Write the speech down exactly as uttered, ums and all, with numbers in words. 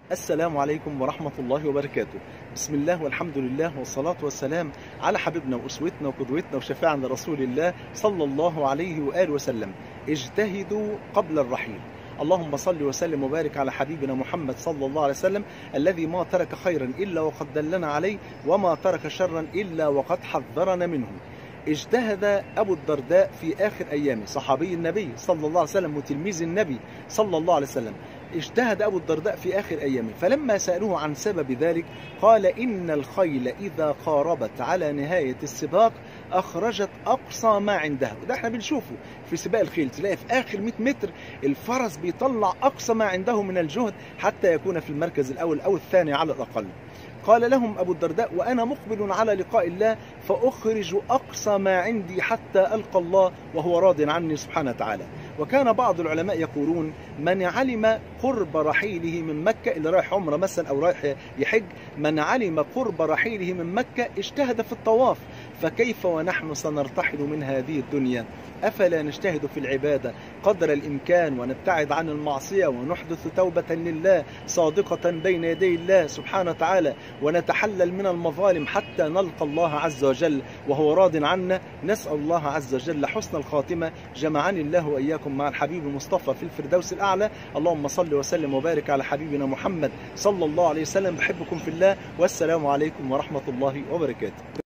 السلام عليكم ورحمة الله وبركاته. بسم الله والحمد لله والصلاة والسلام على حبيبنا وأسوتنا وقدوتنا وشفيعنا رسول الله صلى الله عليه وآله وسلم. اجتهدوا قبل الرحيل. اللهم صل وسلم وبارك على حبيبنا محمد صلى الله عليه وسلم الذي ما ترك خيرا إلا وقد دلنا عليه، وما ترك شرا إلا وقد حذرنا منه. اجتهد أبو الدرداء في آخر أيامه، صحابي النبي صلى الله عليه وسلم وتلميذ النبي صلى الله عليه وسلم. اجتهد أبو الدرداء في آخر أيامه، فلما سألوه عن سبب ذلك قال: إن الخيل إذا قاربت على نهاية السباق أخرجت أقصى ما عندها. وده احنا بنشوفه في سباق الخيل، تلاقي في آخر مئة متر الفرس بيطلع أقصى ما عنده من الجهد حتى يكون في المركز الأول أو الثاني على الأقل. قال لهم أبو الدرداء: وأنا مقبل على لقاء الله فأخرج أقصى ما عندي حتى ألقى الله وهو راض عني سبحانه وتعالى. وكان بعض العلماء يقولون: من علم قرب رحيله من مكة، اللي رايح عمره مثلا أو رايح يحج، من علم قرب رحيله من مكة اجتهد في الطواف، فكيف ونحن سنرتحل من هذه الدنيا؟ أفلا نجتهد في العبادة قدر الإمكان ونبتعد عن المعصية ونحدث توبة لله صادقة بين يدي الله سبحانه وتعالى، ونتحلل من المظالم حتى نلقى الله عز وجل وهو راض عنا. نسأل الله عز وجل حسن الخاتمة. جمعني الله وإياكم مع الحبيب المصطفى في الفردوس الأعلى. اللهم صل وسلم وبارك على حبيبنا محمد صلى الله عليه وسلم. بحبكم في الله، والسلام عليكم ورحمة الله وبركاته.